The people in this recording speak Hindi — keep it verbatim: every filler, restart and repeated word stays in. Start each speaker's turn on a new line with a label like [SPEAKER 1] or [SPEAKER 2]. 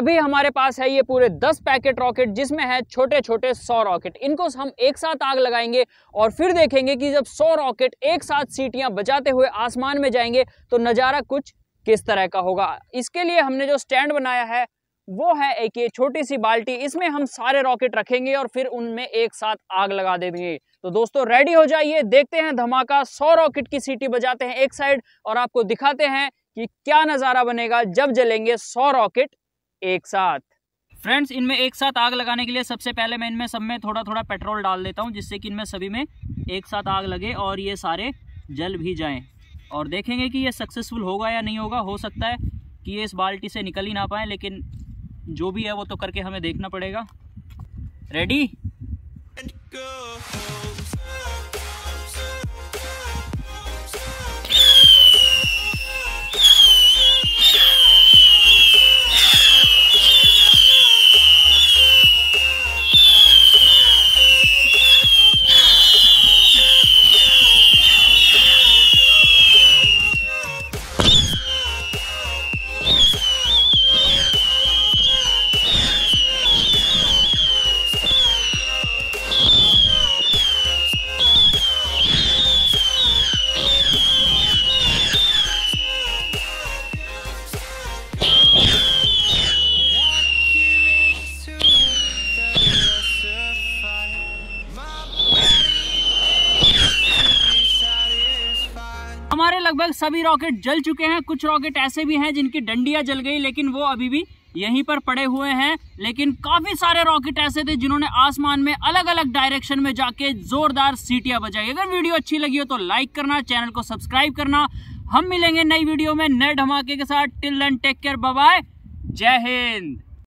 [SPEAKER 1] अभी हमारे पास है ये पूरे दस पैकेट रॉकेट, जिसमें है छोटे छोटे सौ रॉकेट। इनको हम एक साथ आग लगाएंगे और फिर देखेंगे कि जब सौ रॉकेट एक साथ सीटियां बजाते हुए आसमान में जाएंगे तो नज़ारा कुछ किस तरह का होगा। इसके लिए हमने जो स्टैंड बनाया है वो है एक ये छोटी सी बाल्टी। इसमें हम सारे रॉकेट रखेंगे और फिर उनमें एक साथ आग लगा देंगे। तो दोस्तों रेडी हो जाइए, देखते हैं धमाका। सौ रॉकेट की सीटी बजाते हैं एक साइड और आपको दिखाते हैं कि क्या नज़ारा बनेगा जब जलेंगे सौ रॉकेट एक साथ। फ्रेंड्स, इनमें एक साथ आग लगाने के लिए सबसे पहले मैं इनमें सब में थोड़ा थोड़ा पेट्रोल डाल देता हूं, जिससे कि इनमें सभी में एक साथ आग लगे और ये सारे जल भी जाएं। और देखेंगे कि ये सक्सेसफुल होगा या नहीं होगा। हो सकता है कि ये इस बाल्टी से निकल ही ना पाए, लेकिन जो भी है वो तो करके हमें देखना पड़ेगा। रेडी? हमारे लगभग सभी रॉकेट जल चुके हैं। कुछ रॉकेट ऐसे भी हैं जिनकी डंडियां जल गई, लेकिन वो अभी भी यहीं पर पड़े हुए हैं। लेकिन काफी सारे रॉकेट ऐसे थे जिन्होंने आसमान में अलग अलग डायरेक्शन में जाके जोरदार सीटियां बजाई। अगर वीडियो अच्छी लगी हो तो लाइक करना, चैनल को सब्सक्राइब करना। हम मिलेंगे नई वीडियो में नए धमाके के साथ। Till then take care, bye bye, जय हिंद।